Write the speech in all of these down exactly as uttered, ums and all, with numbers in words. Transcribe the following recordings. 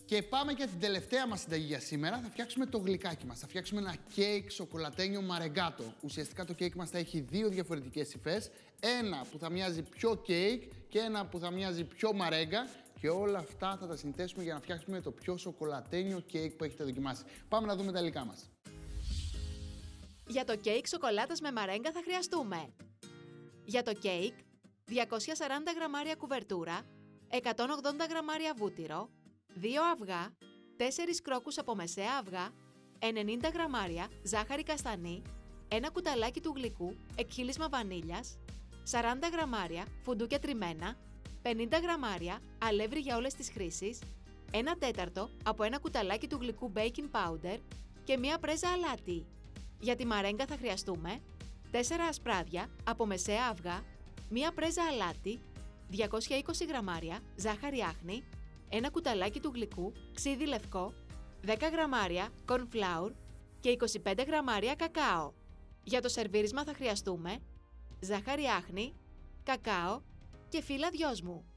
Και πάμε για την τελευταία μας συνταγή για σήμερα. Θα φτιάξουμε το γλυκάκι μας. Θα φτιάξουμε ένα κέικ σοκολατένιο μαρεγκάτο. Ουσιαστικά το κέικ μας θα έχει δύο διαφορετικές υφές. Ένα που θα μοιάζει πιο κέικ και ένα που θα μοιάζει πιο μαρέγκα. Και όλα αυτά θα τα συνθέσουμε για να φτιάξουμε το πιο σοκολατένιο κέικ που έχετε δοκιμάσει. Πάμε να δούμε τα υλικά μας. Για το κέικ σοκολάτας με μαρέγκα θα χρειαστούμε για το κέικ διακόσια σαράντα γραμμάρια κουβερτούρα, εκατόν ογδόντα γραμμάρια βούτυρο, δύο αυγά, τέσσερις κρόκους από μεσαία αυγά, ενενήντα γραμμάρια ζάχαρη καστανή, ένα κουταλάκι του γλυκού εκχύλισμα βανίλιας, σαράντα γραμμάρια φουντούκια τριμμένα, πενήντα γραμμάρια αλεύρι για όλες τις χρήσεις, ένα τέταρτο από ένα κουταλάκι του γλυκού baking powder και μία πρέζα αλάτι. Για τη μαρέγκα θα χρειαστούμε τέσσερα ασπράδια από μεσαία αυγά, μία πρέζα αλάτι, διακόσια είκοσι γραμμάρια ζάχαρη άχνη, ένα κουταλάκι του γλυκού ξύδι λευκό, δέκα γραμμάρια corn flour και είκοσι πέντε γραμμάρια κακάο. Για το σερβίρισμα θα χρειαστούμε ζάχαρη άχνη, κακάο και φύλλα δυόσμου.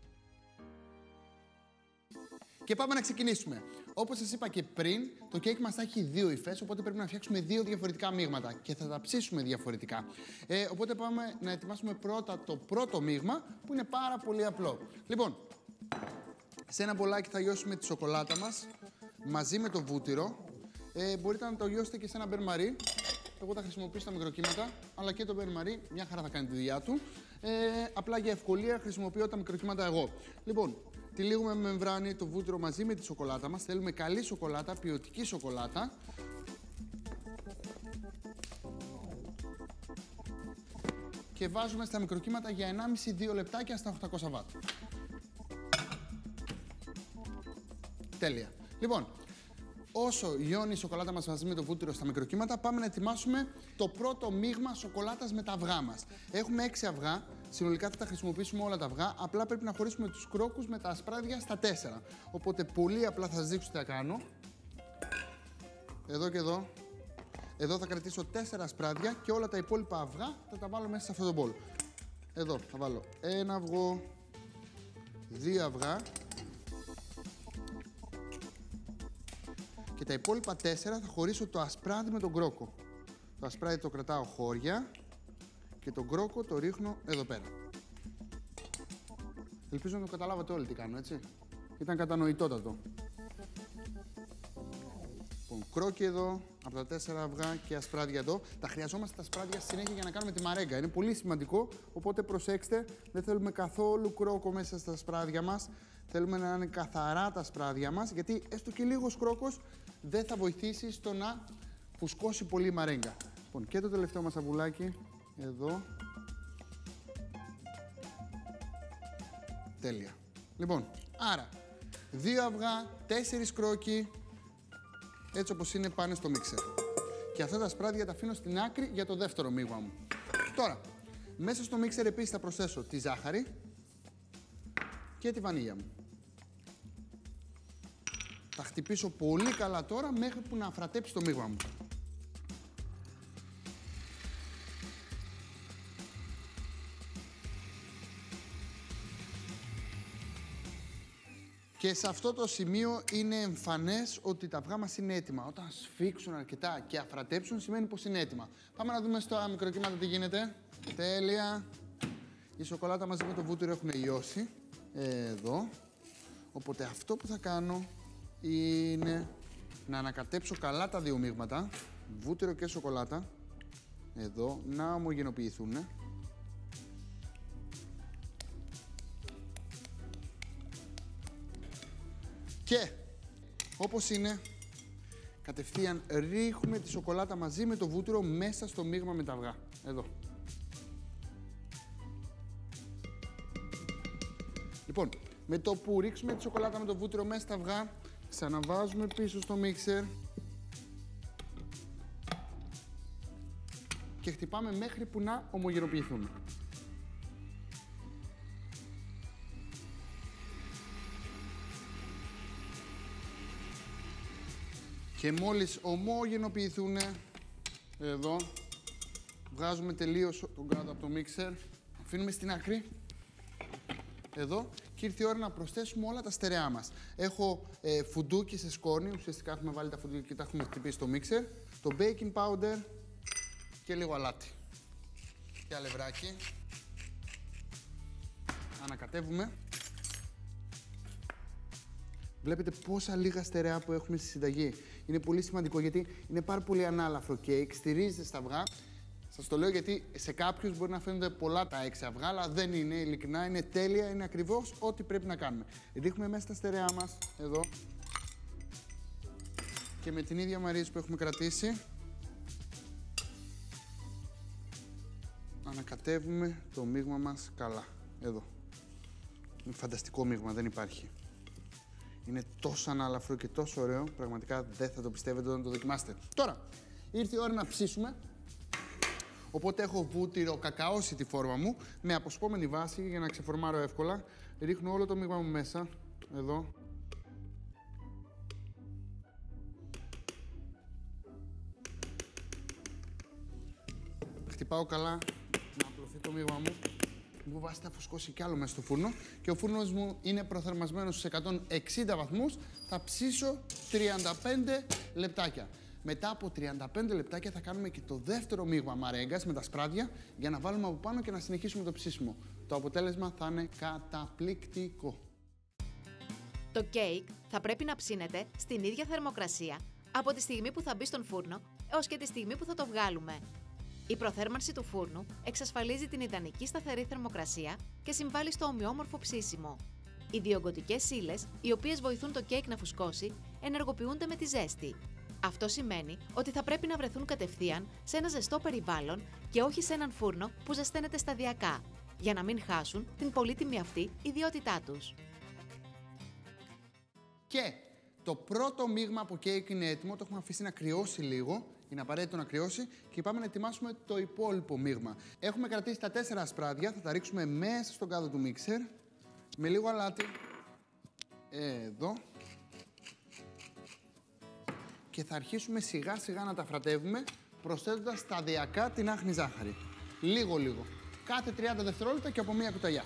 Και πάμε να ξεκινήσουμε. Όπως σας είπα και πριν, το κέικ μας θα έχει δύο υφές, οπότε πρέπει να φτιάξουμε δύο διαφορετικά μείγματα και θα τα ψήσουμε διαφορετικά. Ε, οπότε πάμε να ετοιμάσουμε πρώτα το πρώτο μείγμα, που είναι πάρα πολύ απλό. Λοιπόν, σε ένα μπολάκι θα λιώσουμε τη σοκολάτα μας μαζί με το βούτυρο. Ε, μπορείτε να το λιώσετε και σε ένα μπερ μαρί. Εγώ θα χρησιμοποιήσω τα μικροκύματα, αλλά και το μπερ μαρί μια χαρά θα κάνει τη δουλειά του. Ε, απλά για ευκολία χρησιμοποιώ τα μικροκύματα εγώ. Λοιπόν, τυλίγουμε με μεμβράνη το βούτυρο μαζί με τη σοκολάτα μας. Θέλουμε καλή σοκολάτα, ποιοτική σοκολάτα. Και βάζουμε στα μικροκύματα για ενάμιση με δύο λεπτάκια στα οκτακόσια βατ. Τέλεια. Λοιπόν, όσο λιώνει η σοκολάτα μας μαζί με το βούτυρο στα μικροκύματα, πάμε να ετοιμάσουμε το πρώτο μείγμα σοκολάτας με τα αυγά μας. Έχουμε έξι αυγά, συνολικά θα τα χρησιμοποιήσουμε όλα τα αυγά, απλά πρέπει να χωρίσουμε τους κρόκους με τα ασπράδια στα τέσσερα. Οπότε πολύ απλά θα σας δείξω τι θα κάνω. Εδώ και εδώ. Εδώ θα κρατήσω τέσσερα ασπράδια και όλα τα υπόλοιπα αυγά θα τα βάλω μέσα σε αυτό το μπολ. Εδώ θα βάλω ένα αυγό, δύο αυγά. Και τα υπόλοιπα τέσσερα θα χωρίσω το ασπράδι με τον κρόκο. Το ασπράδι το κρατάω χώρια και τον κρόκο το ρίχνω εδώ πέρα. Ελπίζω να το καταλάβατε όλοι τι κάνω, έτσι. Ήταν κατανοητότατο. Λοιπόν, κρόκι εδώ, από τα τέσσερα αυγά και ασπράδια εδώ. Τα χρειαζόμαστε τα ασπράδια στη συνέχεια για να κάνουμε τη μαρέγκα. Είναι πολύ σημαντικό, οπότε προσέξτε, δεν θέλουμε καθόλου κρόκο μέσα στα ασπράδια μας. Θέλουμε να είναι καθαρά τα ασπράδια μας, γιατί έστω και λίγος κρόκος δεν θα βοηθήσει στο να φουσκώσει πολύ η μαρέγκα. Λοιπόν, και το τελευταίο μας αυγουλάκι, εδώ. Τέλεια. Λοιπόν, άρα, δύο αυγά, τέσσερις κρόκι, έτσι όπως είναι πάνε στο μίξερ. Και αυτά τα ασπράδια τα αφήνω στην άκρη για το δεύτερο μείγμα μου. Τώρα, μέσα στο μίξερ επίσης θα προσθέσω τη ζάχαρη και τη βανίλια μου. Θα χτυπήσω πολύ καλά τώρα μέχρι που να αφρατέψει το μείγμα μου. Και σε αυτό το σημείο είναι εμφανές ότι τα αυγά μας είναι έτοιμα. Όταν σφίξουν αρκετά και αφρατέψουν σημαίνει πως είναι έτοιμα. Πάμε να δούμε στα μικροκύματα τι γίνεται. Τέλεια. Η σοκολάτα μαζί με το βούτυρο έχουν λιώσει. Εδώ. Οπότε αυτό που θα κάνω είναι να ανακατέψω καλά τα δύο μείγματα, βούτυρο και σοκολάτα, εδώ, να ομογενοποιηθούν. Και, όπως είναι, κατευθείαν ρίχνουμε τη σοκολάτα μαζί με το βούτυρο μέσα στο μείγμα με τα αυγά. Εδώ. Λοιπόν, με το που ρίξουμε τη σοκολάτα με το βούτυρο μέσα στα αυγά, ξαναβάζουμε πίσω στο μίξερ και χτυπάμε μέχρι που να ομογενοποιηθούν. Και μόλις ομογενοποιηθούν, εδώ, βγάζουμε τελείως τον κάτω από το μίξερ, αφήνουμε στην άκρη. εδώ και ήρθε η ώρα να προσθέσουμε όλα τα στερεά μας. Έχω ε, φουντούκι σε σκόνη, ουσιαστικά έχουμε βάλει τα φουντούκια και τα έχουμε χτυπήσει στο μίξερ. Το baking powder και λίγο αλάτι. Και αλευράκι. Ανακατεύουμε. Βλέπετε πόσα λίγα στερεά που έχουμε στη συνταγή. Είναι πολύ σημαντικό γιατί είναι πάρα πολύ ανάλαφρο κέικ, στηρίζεται στα αυγά. Σας το λέω γιατί σε κάποιους μπορεί να φαίνονται πολλά τα έξι αυγά, αλλά δεν είναι, ειλικρινά, είναι τέλεια, είναι ακριβώς ό,τι πρέπει να κάνουμε. Ρίχνουμε μέσα τα στερεά μας, εδώ. Και με την ίδια μαρίζη που έχουμε κρατήσει, ανακατεύουμε το μείγμα μας καλά, εδώ. Είναι φανταστικό μείγμα, δεν υπάρχει. Είναι τόσο ανάλαφρο και τόσο ωραίο, πραγματικά δεν θα το πιστεύετε όταν το δοκιμάσετε. Τώρα, ήρθε η ώρα να ψήσουμε. Οπότε έχω βούτυρο κακαώσει τη φόρμα μου με αποσπόμενη βάση για να ξεφορμάρω εύκολα. Ρίχνω όλο το μείγμα μου μέσα, εδώ. Χτυπάω καλά να απλωθεί το μείγμα μου. Μου βάζει θα φουσκώσει κι άλλο μέσα στο φούρνο και ο φούρνος μου είναι προθερμασμένος στους εκατόν εξήντα βαθμούς. Θα ψήσω τριάντα πέντε λεπτάκια. Μετά από τριάντα πέντε λεπτάκια θα κάνουμε και το δεύτερο μείγμα μαρέγκας με τα σπράδια για να βάλουμε από πάνω και να συνεχίσουμε το ψήσιμο. Το αποτέλεσμα θα είναι καταπληκτικό. Το κέικ θα πρέπει να ψήνεται στην ίδια θερμοκρασία από τη στιγμή που θα μπει στον φούρνο έως και τη στιγμή που θα το βγάλουμε. Η προθέρμανση του φούρνου εξασφαλίζει την ιδανική σταθερή θερμοκρασία και συμβάλλει στο ομοιόμορφο ψήσιμο. Οι διογκωτικές ύλες, οι οποίες βοηθούν το κέικ να φουσκώσει, ενεργοποιούνται με τη ζέστη. Αυτό σημαίνει ότι θα πρέπει να βρεθούν κατευθείαν σε ένα ζεστό περιβάλλον και όχι σε έναν φούρνο που ζεσταίνεται σταδιακά, για να μην χάσουν την πολύτιμη αυτή ιδιότητά τους. Και το πρώτο μείγμα από κέικ είναι έτοιμο, το έχουμε αφήσει να κρυώσει λίγο, είναι απαραίτητο να κρυώσει και πάμε να ετοιμάσουμε το υπόλοιπο μείγμα. Έχουμε κρατήσει τα τέσσερα ασπράδια, θα τα ρίξουμε μέσα στον κάδο του μίξερ, με λίγο αλάτι, εδώ. Και θα αρχίσουμε σιγά σιγά να τα φρατεύουμε, προσθέτοντας σταδιακά την άχνη ζάχαρη. Λίγο λίγο. Κάθε τριάντα δευτερόλεπτα και από μία κουταλιά.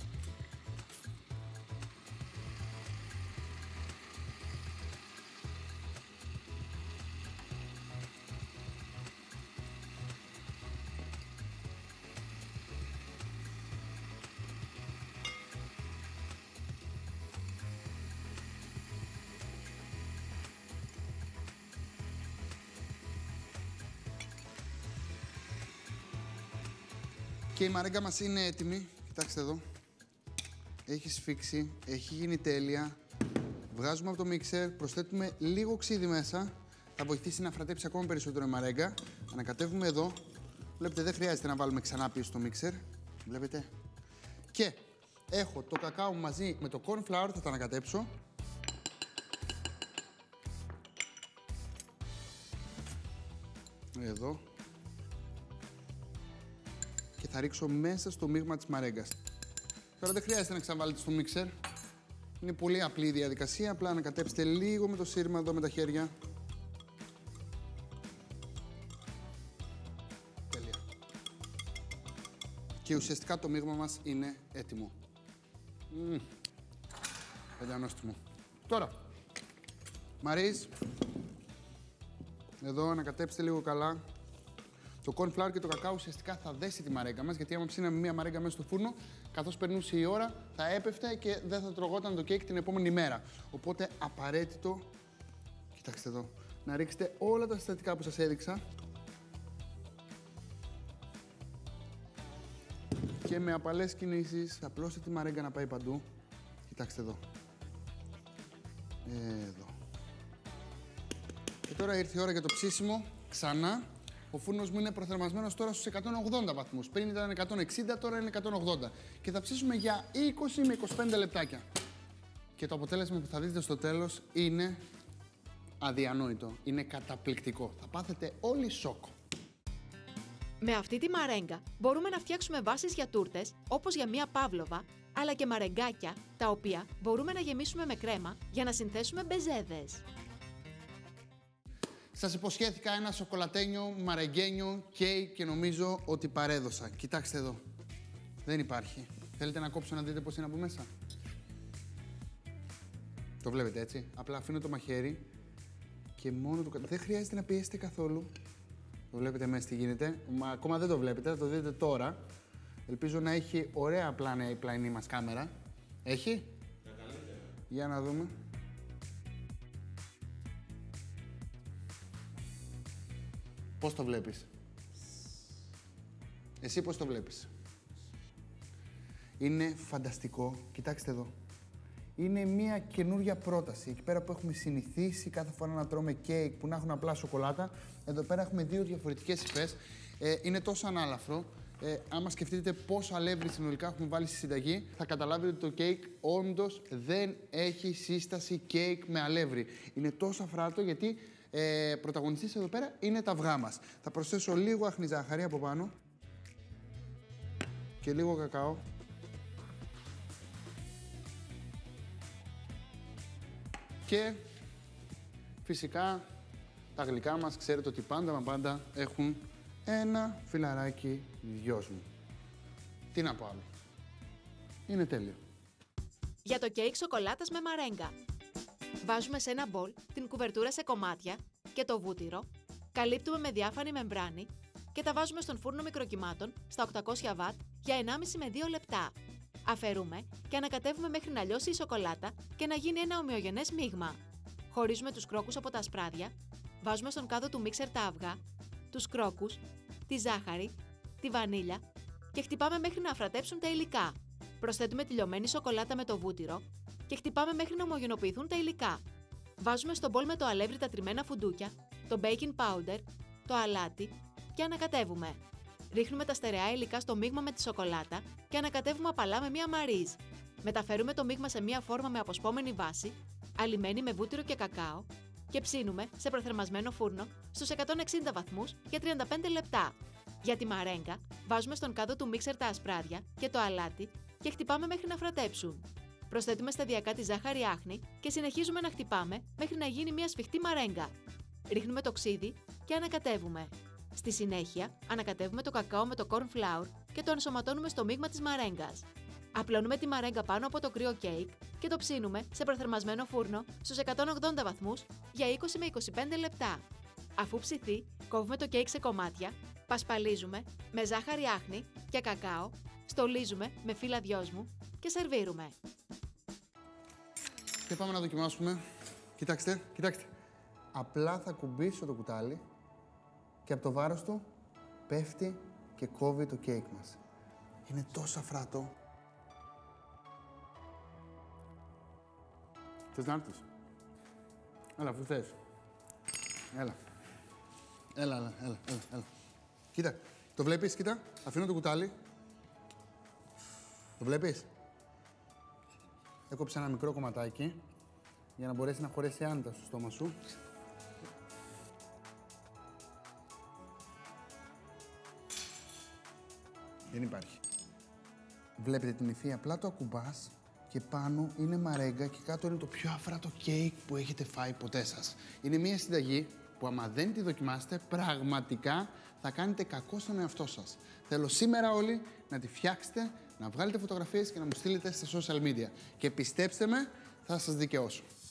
Και η μαρέγκα μας είναι έτοιμη. Κοιτάξτε εδώ. Έχει σφίξει, έχει γίνει τέλεια. Βγάζουμε από το μίξερ, προσθέτουμε λίγο ξύδι μέσα. Θα βοηθήσει να φρατέψει ακόμα περισσότερο η μαρέγκα. Ανακατεύουμε εδώ. Βλέπετε, δεν χρειάζεται να βάλουμε ξανά πίσω στο μίξερ. Βλέπετε. Και έχω το κακάο μαζί με το corn flour, θα τα ανακατέψω. Εδώ. Και θα ρίξω μέσα στο μείγμα της μαρέγκας. Τώρα δεν χρειάζεται να ξαναβάλετε στο μίξερ. Είναι πολύ απλή η διαδικασία, απλά ανακατέψτε λίγο με το σύρμα εδώ με τα χέρια. Τέλεια. Και ουσιαστικά το μείγμα μας είναι έτοιμο. Μμμ. Τέλεια νόστιμο. Τώρα, Μαρίς, εδώ ανακατέψτε λίγο καλά. Το corn flour και το κακάο ουσιαστικά θα δέσει τη μαρέγκα μας, γιατί άμα ψήναμε μία μαρέγκα μέσα στο φούρνο, καθώς περνούσε η ώρα, θα έπεφτε και δεν θα τρογόταν το κέικ την επόμενη μέρα. Οπότε απαραίτητο, κοιτάξτε εδώ, να ρίξετε όλα τα συστατικά που σας έδειξα και με απαλές κινήσεις θα απλώσετε τη μαρέγκα να πάει παντού. Κοιτάξτε εδώ. Εδώ. Και τώρα ήρθε η ώρα για το ψήσιμο. Ξανά. Ο φούρνος μου είναι προθερμασμένος τώρα στους εκατόν ογδόντα βαθμούς. Πριν ήταν εκατόν εξήντα, τώρα είναι εκατόν ογδόντα. Και θα ψήσουμε για είκοσι με είκοσι πέντε λεπτάκια. Και το αποτέλεσμα που θα δείτε στο τέλος είναι αδιανόητο. Είναι καταπληκτικό. Θα πάθετε όλοι σοκ. Με αυτή τη μαρέγκα μπορούμε να φτιάξουμε βάσεις για τούρτες, όπως για μία παύλοβα, αλλά και μαρεγκάκια, τα οποία μπορούμε να γεμίσουμε με κρέμα για να συνθέσουμε μπεζέδες. Σας υποσχέθηκα ένα σοκολατένιο, μαρεγγένιο, κέικ και νομίζω ότι παρέδωσα. Κοιτάξτε εδώ. Δεν υπάρχει. Θέλετε να κόψω να δείτε πώς είναι από μέσα? Το βλέπετε έτσι. Απλά αφήνω το μαχαίρι και μόνο το... Δεν χρειάζεται να πιέσετε καθόλου. Το βλέπετε μέσα τι γίνεται. Μα ακόμα δεν το βλέπετε, θα το δείτε τώρα. Ελπίζω να έχει ωραία πλάνα η πλαϊνή μας κάμερα. Έχει? Καταλαβαίνετε. Για να δούμε. Πώς το βλέπεις? Εσύ πώς το βλέπεις? Είναι φανταστικό. Κοιτάξτε εδώ. Είναι μια καινούρια πρόταση. Εκεί πέρα που έχουμε συνηθίσει κάθε φορά να τρώμε κέικ που να έχουν απλά σοκολάτα, εδώ πέρα έχουμε δύο διαφορετικές υφές. Ε, είναι τόσο ανάλαφρο. Ε, άμα σκεφτείτε πόσο αλεύρι συνολικά έχουμε βάλει στη συνταγή, θα καταλάβετε ότι το κέικ όντως δεν έχει σύσταση κέικ με αλεύρι. Είναι τόσο αφράτο γιατί ε, πρωταγωνιστής εδώ πέρα είναι τα αυγά μας. Θα προσθέσω λίγο άχνη ζάχαρη από πάνω και λίγο κακάο. Και φυσικά τα γλυκά μας, ξέρετε ότι πάντα μα πάντα έχουν ένα φιλαράκι γιος μου. Τι να πω άλλο. Είναι τέλειο. Για το κέικ σοκολάτας με μαρέγκα. Βάζουμε σε ένα μπολ την κουβερτούρα σε κομμάτια και το βούτυρο, καλύπτουμε με διάφανη μεμβράνη και τα βάζουμε στον φούρνο μικροκυμάτων στα οκτακόσια βατ για ενάμιση με δύο λεπτά. Αφαιρούμε και ανακατεύουμε μέχρι να λιώσει η σοκολάτα και να γίνει ένα ομοιογενές μείγμα. Χωρίζουμε τους κρόκους από τα ασπράδια, βάζουμε στον κάδο του μίξερ τα αυγά, τους κρόκους, τη ζάχαρη, τη βανίλια και χτυπάμε μέχρι να αφρατέψουν τα υλικά. Προσθέτουμε τη λιωμένη σοκολάτα με το βούτυρο και χτυπάμε μέχρι να ομογενοποιηθούν τα υλικά. Βάζουμε στο μπολ με το αλεύρι τα τριμμένα φουντούκια, το baking powder, το αλάτι και ανακατεύουμε. Ρίχνουμε τα στερεά υλικά στο μείγμα με τη σοκολάτα και ανακατεύουμε απαλά με μία μαρίζ. Μεταφέρουμε το μείγμα σε μία φόρμα με αποσπόμενη βάση, αλυμένη με βούτυρο και κακάο και ψήνουμε σε προθερμασμένο φούρνο στους εκατόν εξήντα βαθμούς για τριάντα πέντε λεπτά. Για τη μαρέγκα, βάζουμε στον κάδο του μίξερ τα ασπράδια και το αλάτι και χτυπάμε μέχρι να φρατέψουν. Προσθέτουμε σταδιακά τη ζάχαρη άχνη και συνεχίζουμε να χτυπάμε μέχρι να γίνει μια σφιχτή μαρέγκα. Ρίχνουμε το ξύδι και ανακατεύουμε. Στη συνέχεια, ανακατεύουμε το κακάο με το corn flour και το ενσωματώνουμε στο μείγμα της μαρέγκας. Απλώνουμε τη μαρέγκα πάνω από το κρύο κέικ και το ψήνουμε σε προθερμασμένο φούρνο στους εκατόν ογδόντα βαθμούς για είκοσι με είκοσι πέντε λεπτά. Αφού ψηθεί, κόβουμε το κέικ σε κομμάτια, πασπαλίζουμε με ζάχαρη άχνη και κακάο, στολίζουμε με φύλλα δυόσμου και σερβίρουμε. Και πάμε να δοκιμάσουμε. Κοιτάξτε, κοιτάξτε. Απλά θα κουμπίσω το κουτάλι και από το βάρος του πέφτει και κόβει το κέικ μας. Είναι τόσο αφράτο. Θες να έρθεις? Έλα, αφού θες. Έλα. Έλα, έλα, έλα, έλα, έλα. Κοίτα, το βλέπεις, κοίτα. Αφήνω το κουτάλι. Το βλέπεις? Έκοψα ένα μικρό κομματάκι για να μπορέσει να χωρέσει άνετα στο στόμα σου. Δεν υπάρχει. Βλέπετε την υφή, απλά το ακουμπάς και πάνω είναι μαρέγκα και κάτω είναι το πιο αφράτο κέικ που έχετε φάει ποτέ σας. Είναι μια συνταγή που άμα δεν τη δοκιμάσετε, πραγματικά θα κάνετε κακό στον εαυτό σας. Θέλω σήμερα όλοι να τη φτιάξετε, να βγάλετε φωτογραφίες και να μου στείλετε στα social media. Και πιστέψτε με, θα σας δικαιώσω.